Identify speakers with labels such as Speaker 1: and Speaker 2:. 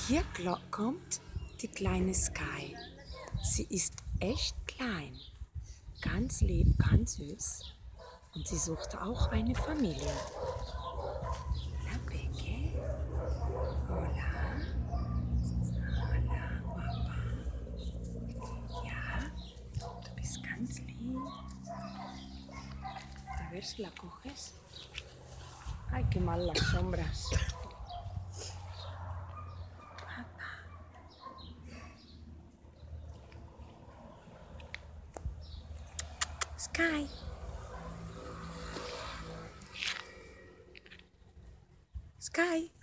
Speaker 1: Hier kommt die kleine Sky. Sie ist echt klein, ganz lieb, ganz süß und sie sucht auch eine Familie. Hola, Peque. Hola. Hola, Guapa. Ja, du bist ganz lieb. A ver si la coges. Ay, qué mal las sombras. Sky. Sky.